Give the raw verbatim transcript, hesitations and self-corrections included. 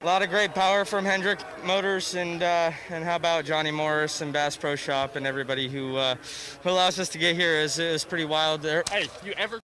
lot of great power from Hemric Motors, and uh, and how about Johnny Morris and Bass Pro Shop and everybody who uh, who allows us to get here. Is is pretty wild there. Hey, you ever